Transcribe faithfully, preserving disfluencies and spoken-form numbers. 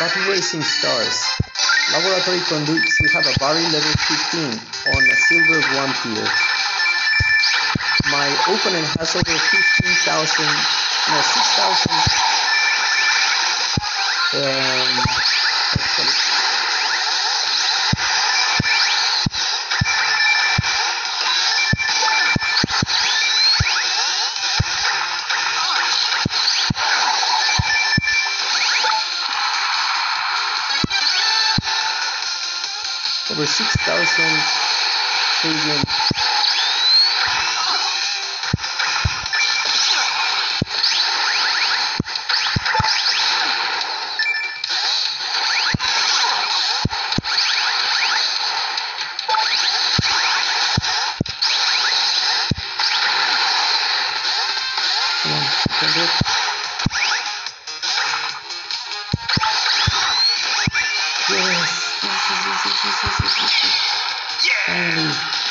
Battle Racing Stars. Laboratory Conduits, we have a barrel level fifteen on a silver one tier. My opponent has over fifteen thousand, no, six thousand, um, over six thousand trillion. Come on, you can do it. Yes, yes, yes, yes, yes, yes, yes, yes, yes. Finally.